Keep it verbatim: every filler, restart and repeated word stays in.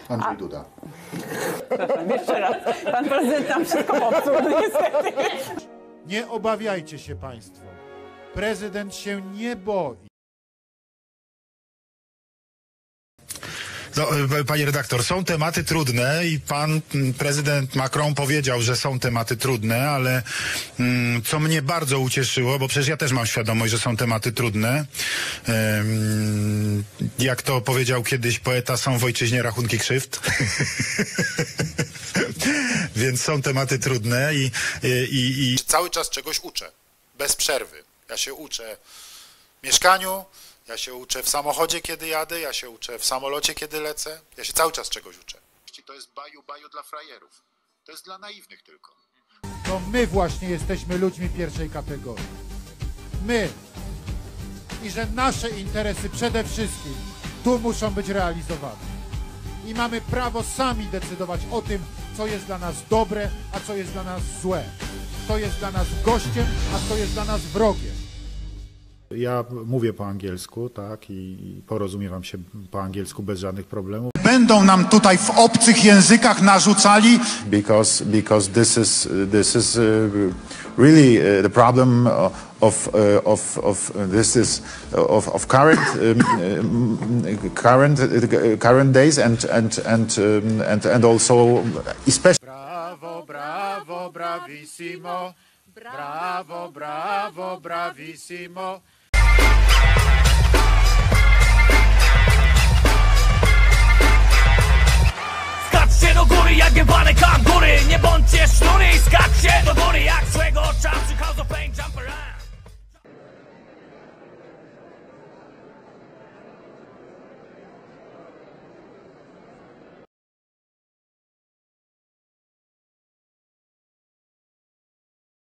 Andrzej A... Duda. Przepraszam, jeszcze raz. Pan prezydent nam wszystko popsuł, niestety. Nie obawiajcie się państwo. Prezydent się nie boi. No, panie redaktor, są tematy trudne i pan prezydent Macron powiedział, że są tematy trudne, ale mm, co mnie bardzo ucieszyło, bo przecież ja też mam świadomość, że są tematy trudne. Ym, jak to powiedział kiedyś poeta, są w ojczyźnie rachunki krzywd. Więc są tematy trudne i, i, i cały czas czegoś uczę. Bez przerwy. Ja się uczę w mieszkaniu, ja się uczę w samochodzie, kiedy jadę, ja się uczę w samolocie, kiedy lecę. Ja się cały czas czegoś uczę. To jest baju, baju dla frajerów. To jest dla naiwnych tylko. To my właśnie jesteśmy ludźmi pierwszej kategorii. My. I że nasze interesy przede wszystkim tu muszą być realizowane. I mamy prawo sami decydować o tym, co jest dla nas dobre, a co jest dla nas złe. Kto jest dla nas gościem, a kto jest dla nas wrogiem. Ja mówię po angielsku, tak, i porozumiewam się po angielsku bez żadnych problemów. Będą nam tutaj w obcych językach narzucali. Because because this is this is uh, really uh, the problem of uh, of of this is of of current um, current uh, current days and and and um, and and also especially. Brawo, brawo, bravissimo. Brawo, brawo, bravissimo. Skaczcie do góry jak jebane kangury, nie bądźcie sznury i skaczcie do góry jak złego czasu, house of pain, jump around.